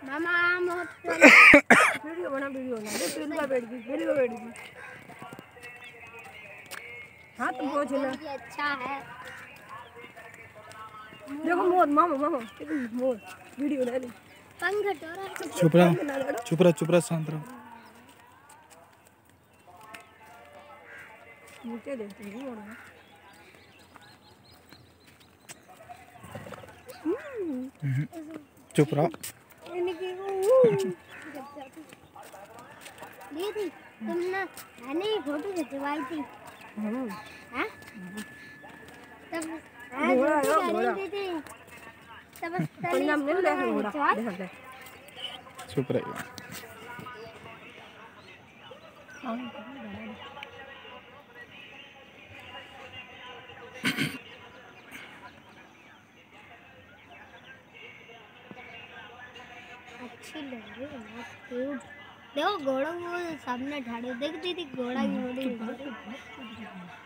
मामा video बना video ना दे video बैठ गई हाँ तुम पहुँच ना अच्छा है देखो मोर मामा मामा मोर वीडियो ले ली चुप रहा शांत रहो मुझे देखते हैं मोर चुप रहो दीदी तुमने मैंने फोटो खिंचवाई थी हाँ तब चुप रहिए अच्छी लग रही है देखो घोड़ा वो सामने ठाड़ो देख दीदी घोड़ा की बॉडी